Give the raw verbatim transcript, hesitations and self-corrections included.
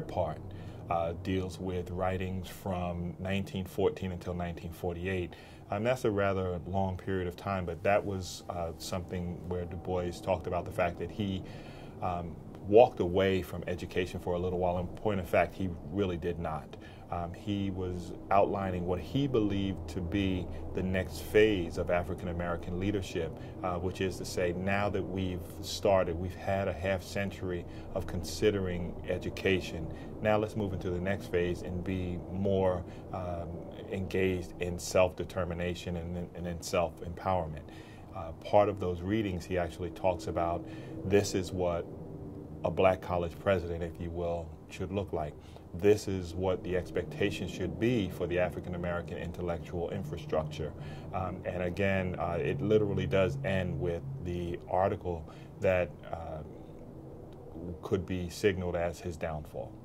third part uh, deals with writings from nineteen fourteen until nineteen forty-eight. And that's a rather long period of time, but that was uh, something where Du Bois talked about the fact that he um, walked away from education for a little while. In point of fact, he really did not. Um, he was outlining what he believed to be the next phase of African American leadership, uh, which is to say, now that we've started, we've had a half century of considering education. Now let's move into the next phase and be more um, engaged in self-determination and, and in self-empowerment. Uh, part of those readings, he actually talks about this is what a black college president, if you will, should look like. This is what the expectation should be for the African American intellectual infrastructure. Um, and again, uh, it literally does end with the article that uh, could be signaled as his downfall.